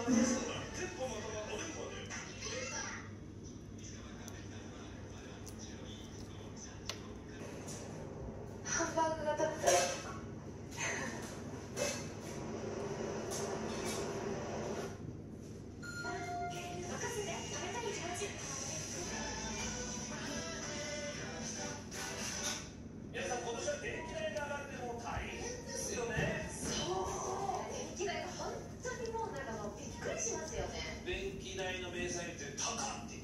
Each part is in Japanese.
ハンバーグが食べたい。 皆さん、今年は電気代が上がってもう大変ですよね。 そう、電気代が本当にもうびっくりしますよね。 電気代の明細見て高って言って。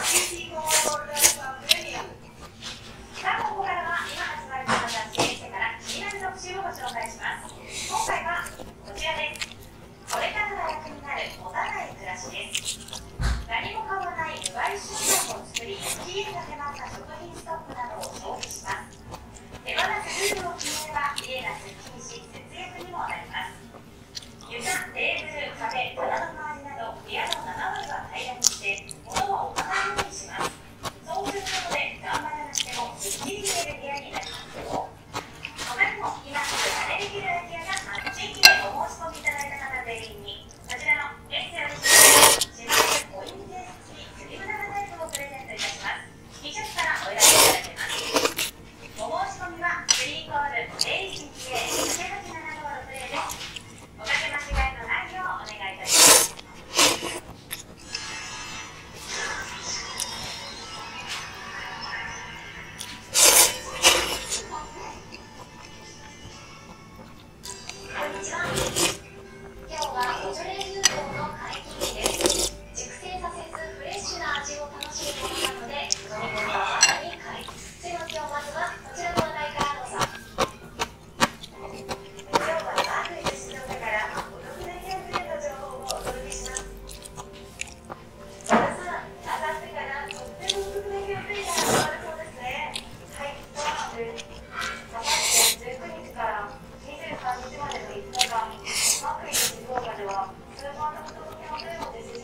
ここからは今発売された新製から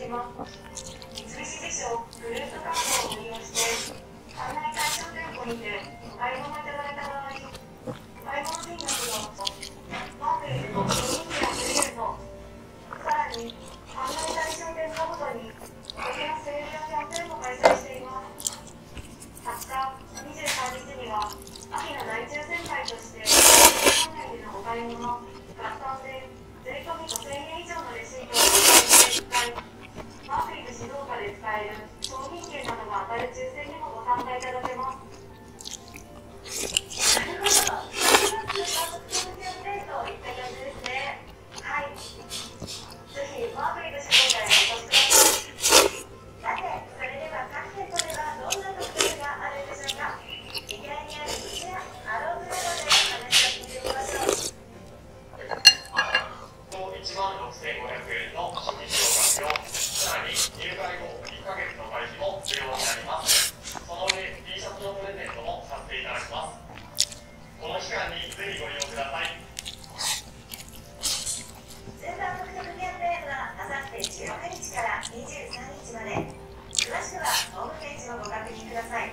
きます。三菱地所グループカードを利用して案内対象店舗にてお買い物いただいた場合、買い物金額のマークレルの4人やプレゼント、さらに案内対象店舗ごとに特典セールやキャンペーンも開催しています。20日、23日には秋の大抽選会として店内でのお買い物、合算で税込み5000円以上のレシートを発行して使い、マークリル静岡で使える商品券などが当たる抽選にもご参加いただけます。なるほど、3月の特典キャンペーンといった感じですね。はい、ぜひマークリル静岡へお越しください。さて、それでは各店舗ではどんな特典があるんでしょうか。2階にあるこちらアローブラボで話を聞いてみましょう。 16500円の初期費用が無料、さらに入会後1ヶ月の会費も無料になります。その上 T シャツのプレゼントもさせていただきます。この期間にぜひご利用ください。 スーパー特典キャンペーンはあさって16日から23日まで。詳しくはホームページをご確認ください。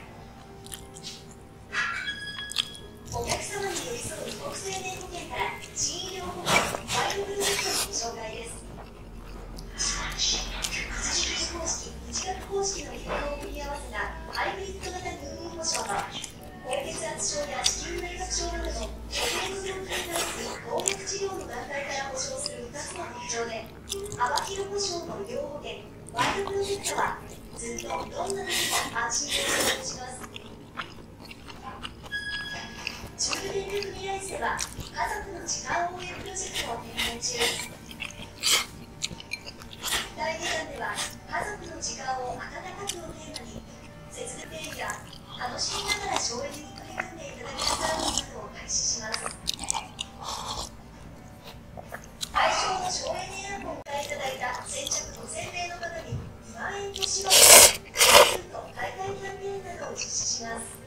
お客様に寄り添う国生命保険から新医療保険ワイドブルーのご紹介です。80方式、1学方式の融合を組み合わせたハイブリッド型入院保障と高血圧症や子宮内膜症などの特定の病気に対する動脈治療の団体から保障する2つの特徴で、幅広保障の医療保険ワイドプロジェクトはずっとどんな時も安心をお願いします。中部電力未来生は家族の時間応援プロジェクトを展開中。第2弾では家族の時間を温かくをテーマに節電ペイや楽しみながら省エネに取り組んでいただけるサービスなどを開始します。対象の省エネエアコンをお買いいただいた先着5000名の方に2万円とします。プレゼント大会キャンペーンなどを実施します。